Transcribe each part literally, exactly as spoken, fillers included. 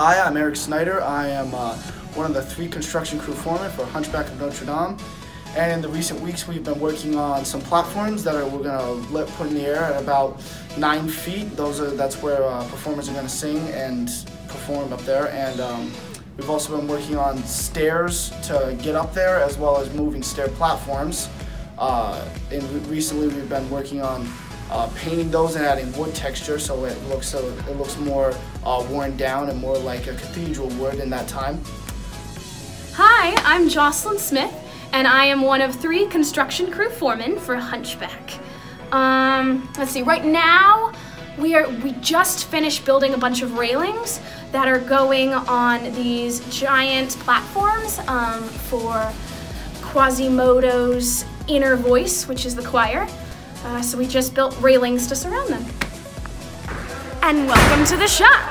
Hi, I'm Eric Snyder. I am uh, one of the three construction crew foremen for Hunchback of Notre Dame. And in the recent weeks, we've been working on some platforms that are, we're going to let put in the air at about nine feet. Those are that's where uh, performers are going to sing and perform up there. And um, we've also been working on stairs to get up there, as well as moving stair platforms. Uh, and recently, we've been working on uh, painting those and adding wood texture, so it looks so it looks more uh, worn down and more like a cathedral wood in that time. Hi, I'm Jocelyn Smith, and I am one of three construction crew foremen for Hunchback. Um, let's see, right now we are we just finished building a bunch of railings that are going on these giant platforms um, for Quasimodo's inner voice, which is the choir. Uh, so we just built railings to surround them. And welcome to the shop.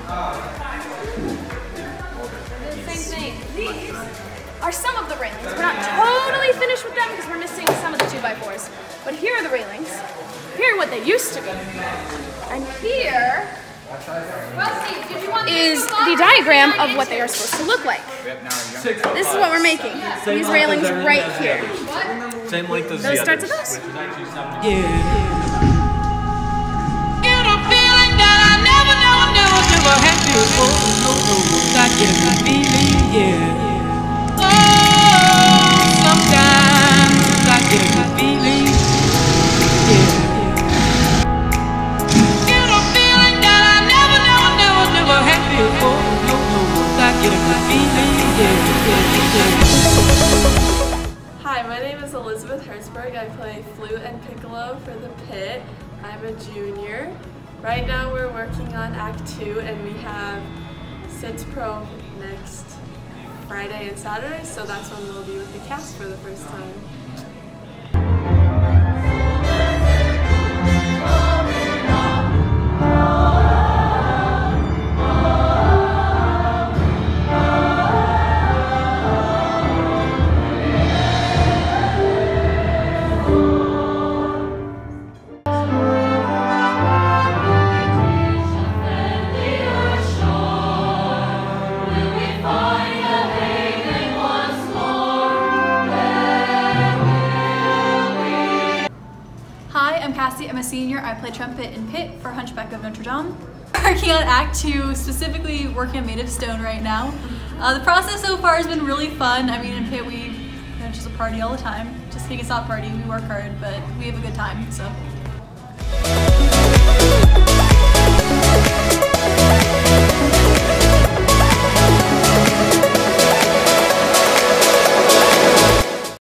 Same thing. These are some of the railings. We're not totally finished with them because we're missing some of the two by fours. But here are the railings. Here are what they used to be. And here is the diagram of what they are supposed to look like. This is what we're making. These railings right here. Same length as Those the starts others. with those. Yeah. Get a feeling that I never, never, never, never had before. No, no, I get a feeling, yeah. Oh, sometimes I get a feeling, yeah. Get a feeling that I never, never, never, never had before. No, no, I get a feeling, yeah, yeah, yeah. Hi, my name is Elizabeth Hertzberg. I play flute and piccolo for the Pit. I'm a junior. Right now we're working on Act two and we have Sits Pro next Friday and Saturday, so that's when we'll be with the cast for the first time. Hi, I'm Cassie. I'm a senior. I play trumpet in Pit for Hunchback of Notre Dame. Working on Act two, specifically working on Made of Stone right now. Uh, the process so far has been really fun. I mean, in Pit we you know, just a party all the time. Just kick us off party. We work hard, but we have a good time. So.